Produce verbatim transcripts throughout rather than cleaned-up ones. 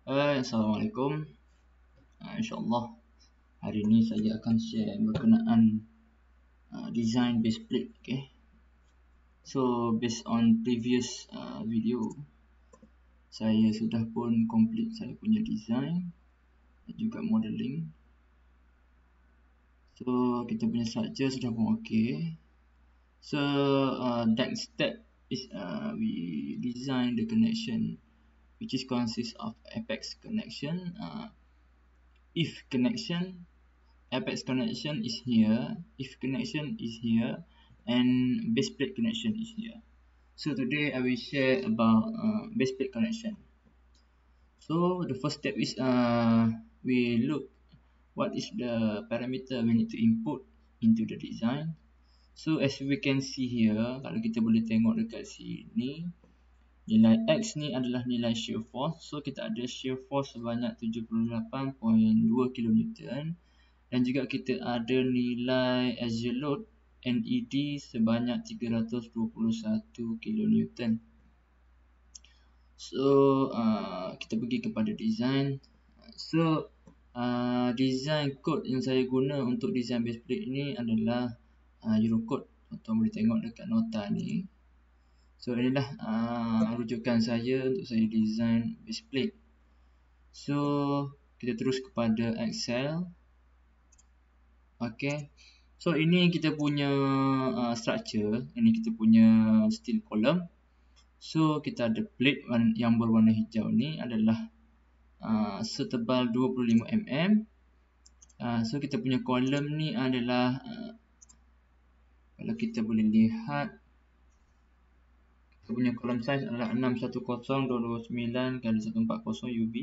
Uh, Assalamualaikum. Uh, InsyaAllah hari ini saya akan share berkenaan uh, design base plate. Okay. So based on previous uh, video, saya sudah pun complete saya punya design dan juga modeling. So kita punya structure sudah pun okay. So uh, next step is uh, we design the connection, which is consists of apex connection, uh, if connection, apex connection is here, if connection is here, and base plate connection is here. So today I will share about uh, base plate connection. So the first step is uh, we look what is the parameter we need to input into the design. So as we can see here, kalau kita boleh tengok dekat sini, nilai X ni adalah nilai shear force. So kita ada shear force sebanyak tujuh puluh lapan perpuluhan dua kilonewton. Dan juga kita ada nilai axial load N E D sebanyak tiga ratus dua puluh satu kilonewton. So uh, kita pergi kepada design. So uh, design code yang saya guna untuk design base plate ni adalah uh, Eurocode. Tuan boleh tengok dekat nota ni. So inilah uh, rujukan saya untuk saya design base plate. So kita terus kepada Excel. Okay, so ini kita punya uh, structure. Ini kita punya steel column. So kita ada plate yang berwarna hijau ni adalah uh, setebal dua puluh lima milimeter. uh, So kita punya column ni adalah uh, kalau kita boleh lihat, kita punya column size adalah enam satu kosong dua dua sembilan kali seratus empat puluh U B.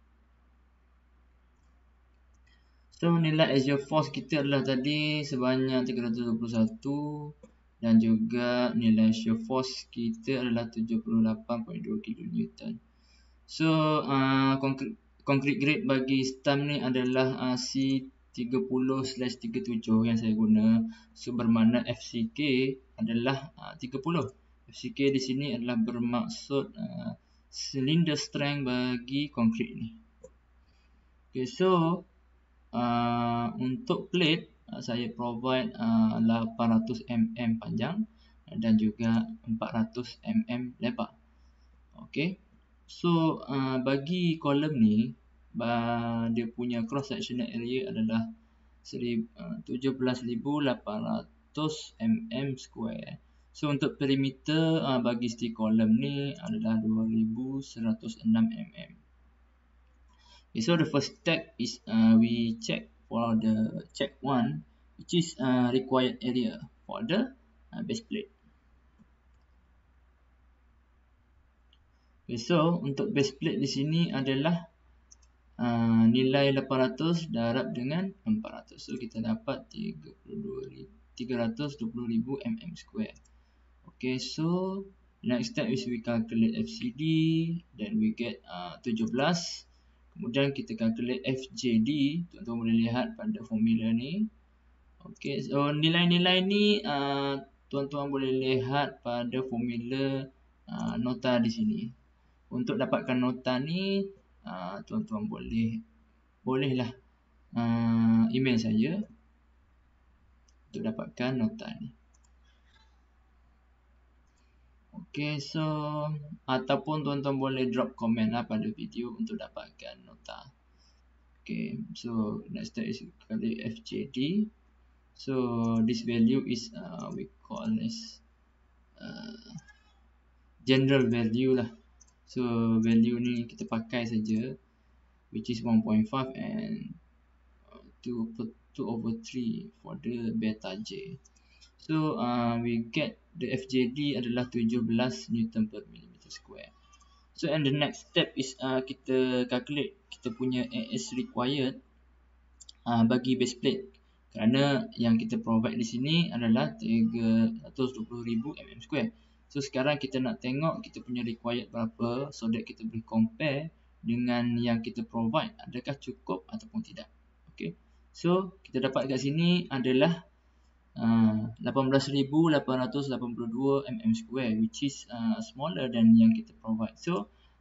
So nilai axial force kita adalah tadi sebanyak tiga ratus dua puluh satu dan juga nilai shear force kita adalah tujuh puluh lapan perpuluhan dua kilonewton. So uh, concrete, concrete grade bagi stamp ni adalah uh, C tiga puluh slash tiga puluh tujuh yang saya guna. So bermakna F C K adalah uh, tiga puluh. F C K di sini adalah bermaksud uh, cylinder strength bagi konkrit ni. Okay, so Uh, untuk plate uh, saya provide uh, lapan ratus milimeter panjang dan juga empat ratus milimeter lebar. Okay, so uh, bagi kolom ni uh, dia punya cross sectional area adalah tujuh belas ribu lapan ratus milimeter square. So untuk perimeter uh, bagi steel column ni adalah dua ribu seratus enam milimeter. Okay, so the first step is uh, we check for the check one, which is uh, required area for the uh, base plate. Okay, so untuk base plate di sini adalah uh, nilai lapan ratus darab dengan empat ratus. So kita dapat tiga ratus dua puluh ribu milimeter square. Okay, so next step is we calculate F C D, then we get uh, tujuh belas. Kemudian kita calculate F J D. Tuan-tuan boleh lihat pada formula ni. Okay, so nilai-nilai ni uh, tuan-tuan boleh lihat pada formula uh, nota di sini. Untuk dapatkan nota ni, uh, tuan-tuan boleh bolehlah uh, email saya untuk dapatkan nota ni. Okay, so ataupun tuan-tuan boleh drop komen lah pada video untuk dapatkan nota. Okay, so next step is calculate F J D. So this value is uh, we call this uh, general value lah. So value ni kita pakai saja, which is one point five and two over three for the beta J. So uh, we get the F J D adalah tujuh belas newton per millimeter square. So and the next step is uh, kita calculate kita punya A S required uh, bagi base plate. Kerana yang kita provide di sini adalah tiga ratus dua puluh ribu milimeter square. So sekarang kita nak tengok kita punya required berapa, so that kita boleh compare dengan yang kita provide adakah cukup ataupun tidak. Okay, so kita dapat kat sini adalah Uh, lapan belas ribu lapan ratus lapan puluh dua milimeter square, which is uh, smaller than yang kita provide. So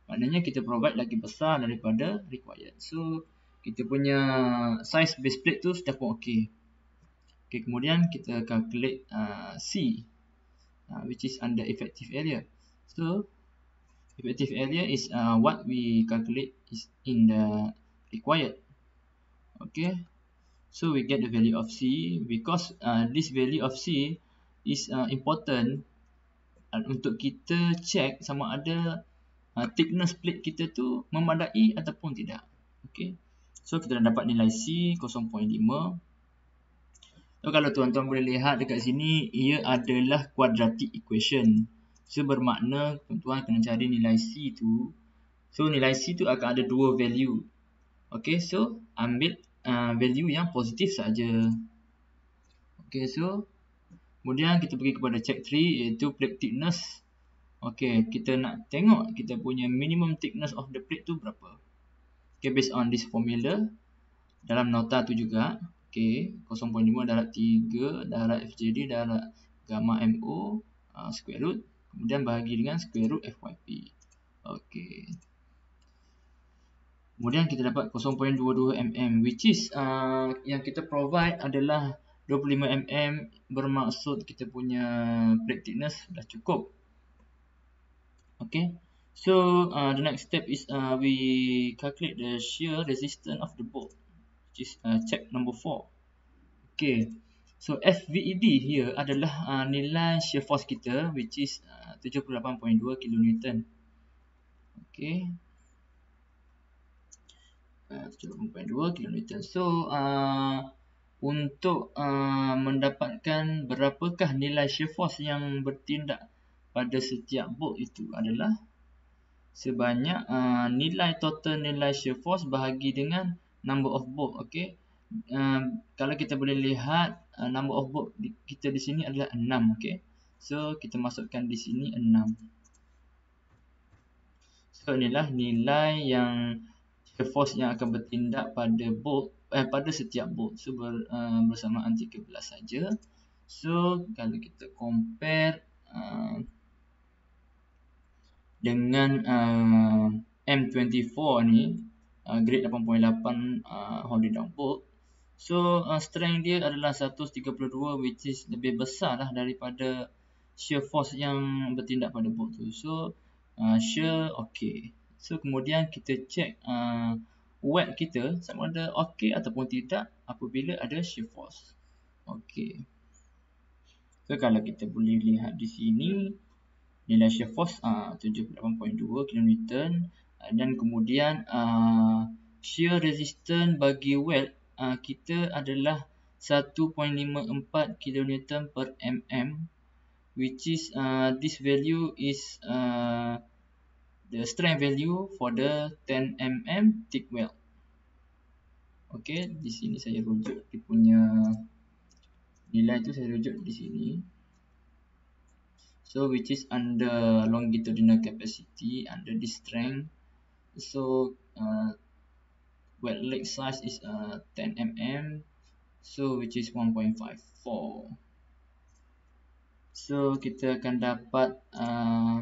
Maknanya kita provide lagi besar daripada required. So kita punya size base plate tu sudah pun okey. Okay, kemudian kita calculate uh, C, uh, which is under effective area. So effective area is uh, what we calculate is in the required. Okay, so we get the value of C because uh, this value of C is uh, important uh, untuk kita check sama ada uh, thickness plate kita tu memadai ataupun tidak. Okay, so kita dah dapat nilai C kosong perpuluhan lima. So kalau tuan-tuan boleh lihat dekat sini, ia adalah quadratic equation. So bermakna tuan-tuan kena cari nilai C tu. So nilai C tu akan ada dua value. Okay, so ambil uh, value yang positif saja. Okay, so kemudian kita pergi kepada check three iaitu plate thickness. Okay, kita nak tengok kita punya minimum thickness of the plate tu berapa. Okay, based on this formula dalam nota tu juga. Okay, kosong perpuluhan lima darab tiga darab F J D darab gamma M O uh, square root. Kemudian bahagi dengan square root F Y P. Okay. Kemudian kita dapat kosong perpuluhan dua dua mm, which is uh, yang kita provide adalah dua puluh lima mm, bermaksud kita punya plate thickness sudah cukup. Okay, so uh, the next step is uh, we calculate the shear resistance of the bolt, which is uh, check number four. Okay, so F V E D here adalah uh, nilai shear force kita, which is uh, tujuh puluh lapan perpuluhan dua kilonewton. Okay. tujuh puluh lapan perpuluhan dua kilonewton. So uh, untuk uh, mendapatkan berapakah nilai shear force yang bertindak pada setiap bolt itu adalah sebanyak uh, nilai total nilai shear force bahagi dengan number of bolt. Okay. Uh, kalau kita boleh lihat uh, number of bolt di, kita di sini adalah enam. Okay. So kita masukkan di sini enam. So inilah nilai yang shear force yang akan bertindak pada bolt eh, pada setiap bolt. So ber, uh, bersamaan tiga belas saja. So kalau kita compare uh, dengan uh, M dua puluh empat ni, uh, grade lapan perpuluhan lapan uh, holding down bolt. So uh, strength dia adalah seratus tiga puluh dua, which is lebih besar lah daripada shear force yang bertindak pada bolt tu. So uh, shear okay. So kemudian kita check uh, wet kita sama ada okey ataupun tidak apabila ada shear force. Okey. So kalau kita boleh lihat di sini nilai shear force uh, tujuh puluh lapan perpuluhan dua kilonewton uh, dan kemudian uh, shear resistance bagi wet uh, kita adalah satu perpuluhan lima empat kilonewton per mm, which is uh, this value is uh, the strength value for the ten millimeter thick weld. Okey, di sini saya rujuk dia punya nilai tu, saya rujuk di sini. So which is under longitudinal capacity under this strength. So uh, weld leg size is uh, ten millimeter. So which is one point five four. So kita akan dapat uh,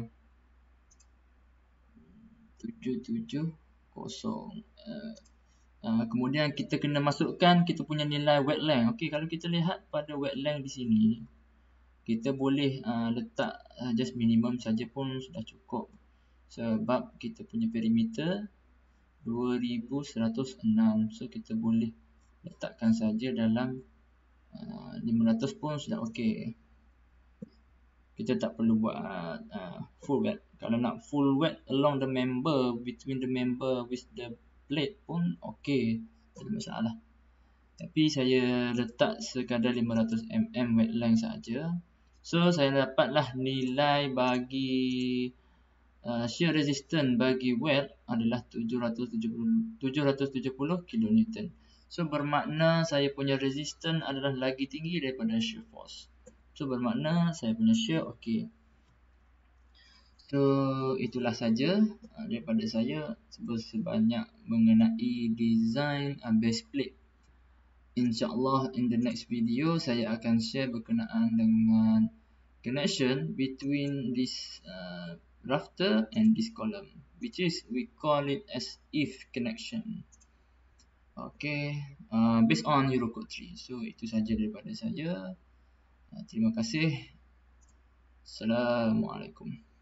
tujuh tujuh kosong. Uh, uh, kemudian kita kena masukkan kita punya nilai wet length. Okey, kalau kita lihat pada wet length di sini, kita boleh uh, letak uh, just minimum saja pun sudah cukup. Sebab kita punya perimeter dua ribu seratus enam. So kita boleh letakkan saja dalam uh, lima ratus pun sudah okey. Kita tak perlu buat uh, full wet. Kalau nak full wet along the member, between the member with the plate pun okey, tak ada masalah. Tapi saya letak sekadar lima ratus millimeter wet length saja. So saya dapatlah nilai bagi uh, shear resistance bagi wet adalah tujuh ratus tujuh puluh kilonewton. So bermakna saya punya resistance adalah lagi tinggi daripada shear force. So bermakna saya punya shear okey. So itulah saja uh, daripada saya sebanyak mengenai design uh, base plate. InsyaAllah in the next video saya akan share berkenaan dengan connection between this uh, rafter and this column. which is we call it as if connection. Okay, uh, based on Eurocode three. So itu saja daripada saya. Uh, terima kasih. Assalamualaikum.